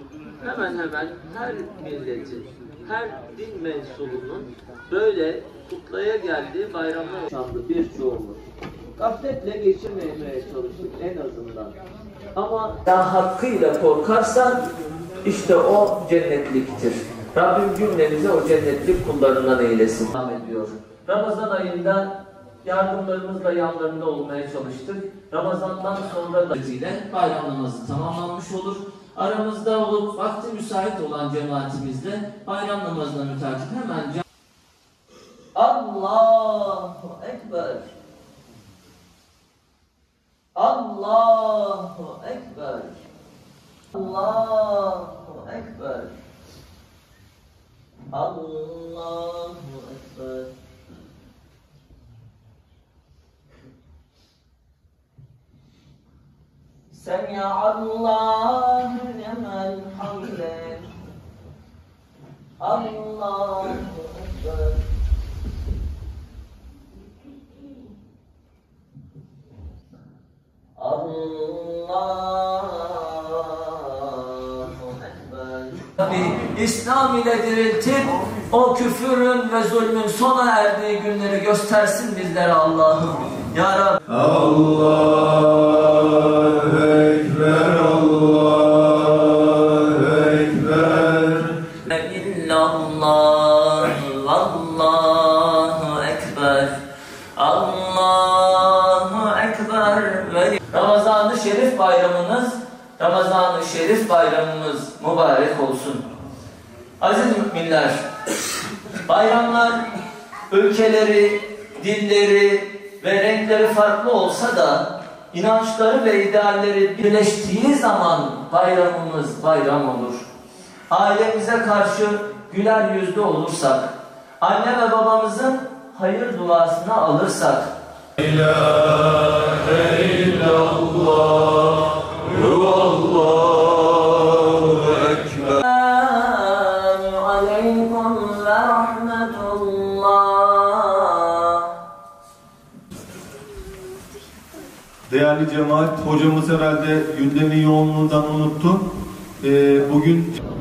hemen hemen her milletin, her din mensubunun böyle kutlaya geldiği bayramlar yaşandı birçoğumuz. Gafletle geçirmemeye çalıştık en azından. Ama ya hakkıyla korkarsan işte o cennetliktir. Rabbim cümlemize o cennetlik kullarından eylesin. Devam ediyor. Ramazan ayında yardımlarımızla yanlarında olmaya çalıştık. Ramazandan sonra da ile bayram namazı tamamlanmış olur. Aramızda olup vakti müsait olan cemaatimizle bayram namazına mütakip hemen Allahu Ekber. Allahu Ekber. Allahu Ekber. Allahu Ekber. Semi'allahu limen hamide. Allahu Ekber. Allahu Ekber. İslam ile diriltip o küfürün ve zulmün sona erdiği günleri göstersin bizlere Allah'ım. Ya Rabbi. Allahu Ekber, Allahu Ekber. İllallah, Allahu Ekber. Allahu Ekber. Ramazan-ı Şerif bayramınız, Ramazan-ı Şerif bayramımız mübarek olsun. Aziz müminler, bayramlar ülkeleri, dilleri ve renkleri farklı olsa da inançları ve idealleri birleştiği zaman bayramımız bayram olur. Ailemize karşı güler yüzlü olursak, anne ve babamızın hayır duasını alırsak, La ilahe illallah, Allahu Ekber. Esselamu aleyküm ve rahmetullah. Değerli cemaat, hocamız herhalde gündemin yoğunluğundan unuttu. Bugün